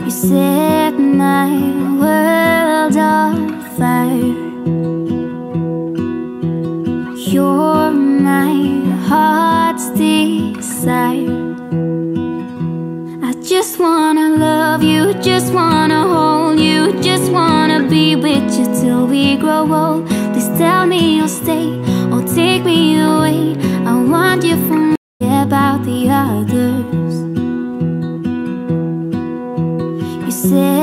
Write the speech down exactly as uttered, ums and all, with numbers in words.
You set my world on fire. You're my heart's desire. I just wanna love you, just wanna hold you, just wanna be with you till we grow old. Please tell me you'll stay or take me away. I want you for me, about the others. You said